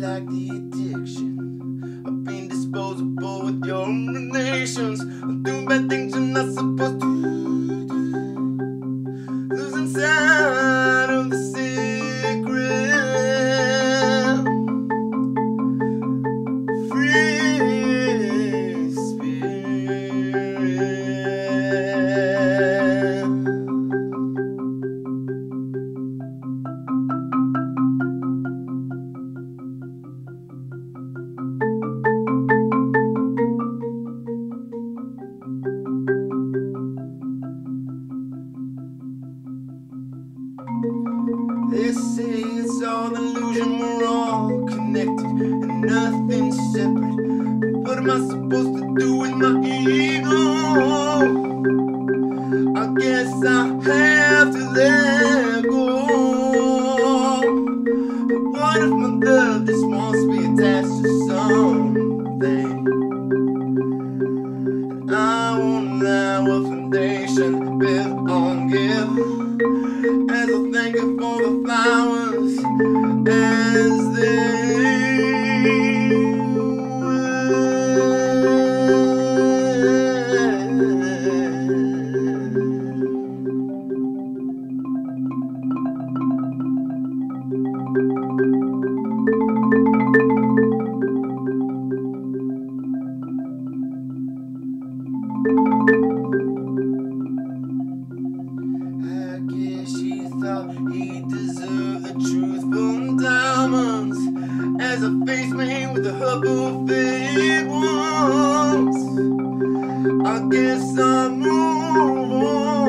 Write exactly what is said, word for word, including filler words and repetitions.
like the addiction of being disposable with your relations. Doing bad things you're not supposed to do. Losing sight of the secret. Free spirit. They say it's all illusion, we're all connected and nothing's separate. But what am I supposed to do with my ego? I guess I have to let go. But what if my love just wants to be attached to something? And I won't allow a foundation built on guilt. As I thank you for the flowers, as they he deserved the truthful diamonds. As I face me with the hubble fake ones, I guess I move on.